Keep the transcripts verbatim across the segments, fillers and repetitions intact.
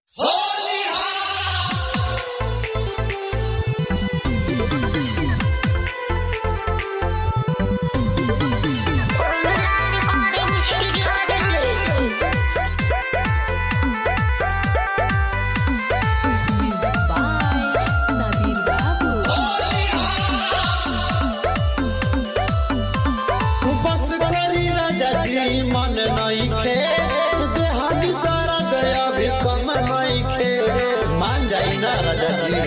मन नहीं खे देहानी दर्द अभी कम नहीं खे मान जाई ना राजा जी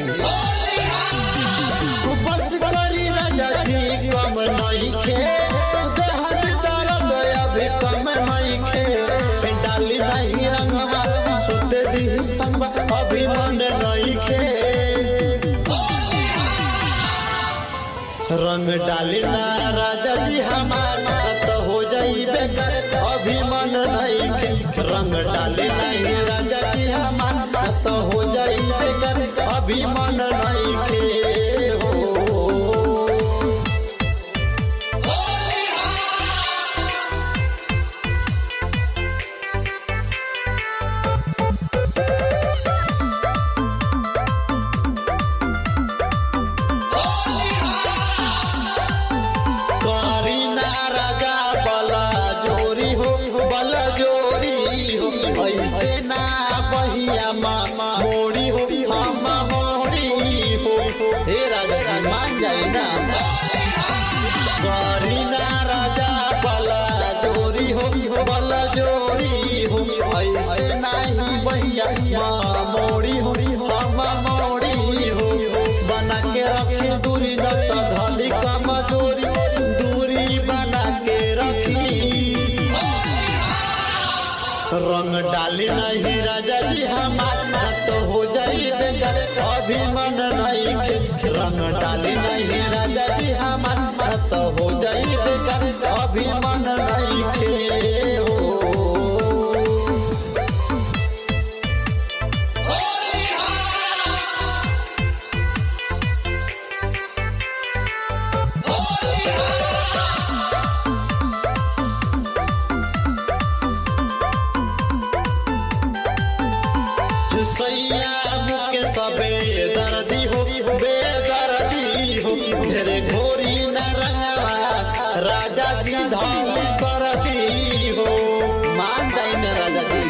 बस करी राजा जी कम नहीं खे देहानी दर्द अभी कम नहीं खे डाली नहीं रंगवा सुते दी संग अभी मन नहीं खे रंग डाली ना राजा जी हमारा तो हो जाई बेकार अभी मन नहीं के रंग डाली नहीं राजा जी हमारा तो हो जाई बेकार अभी मन नहीं के हो ऐसे ना बहिया मामा मोड़ी हो मामा मोड़ी हो हे राजा जी मान जाए ना करी ना राजा बला जोरी हो बला जोरी हो ऐसे नहीं बहिया माँ मोड़ी हो मामा मोड़ी हो बना के रखी दूरी न तो धली कमजोरी दूरी बना के रखी रंग डाली नहीं राजा जी हमारा तो हो जाई बेकार अभी मन नहीं के रंग डाली नहीं राजा जी हमारा तो हो जाई बेकार अभी मन नहीं के हो के सबे दर्दी हो बेदर्दी हो ढेरे घोरी न रंगवा राजा जी धामी सरदी हो मान जाई न राजा जी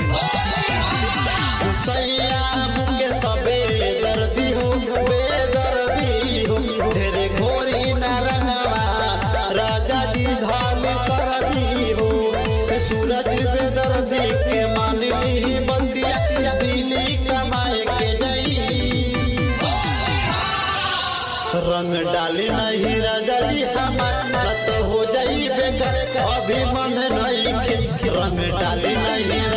सैया के सबे दर्दी हो बेदर्दी हो ढेरे घोरी न रंगवा राजा जी धामी सरदी हो सूरज बेदर्दी के मानी बंदिया दिली कमाए के रंग डाली नहीं राजा जी हमारा तो हो जाई बेकार अभी मन नहीं के रंग डाली नहीं